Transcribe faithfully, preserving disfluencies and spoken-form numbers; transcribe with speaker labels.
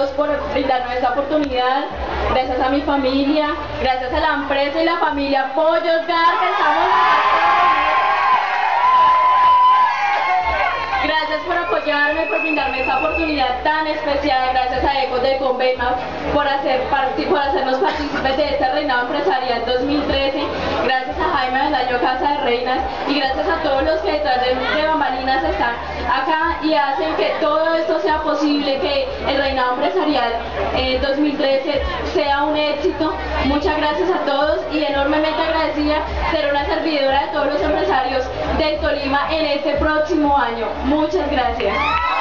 Speaker 1: todos por brindarnos esta oportunidad, gracias a mi familia, gracias a la empresa y la familia Pollos Gar, que estamos Gracias por apoyarme, por brindarme esta oportunidad tan especial. Gracias a Ecos de Convema por, hacer por hacernos partícipes de este reinado empresarial dos mil trece. Gracias a Jaime Avendaño, Casa de Reinas, y gracias a todos los que detrás de, de bambalinas están acá y hacen que todo esto sea posible, que el reinado empresarial eh, dos mil trece sea un éxito. Muchas gracias a todos y enormemente agradecida ser una servidora de todos los empresarios del Tolima en este próximo año. Muchas gracias.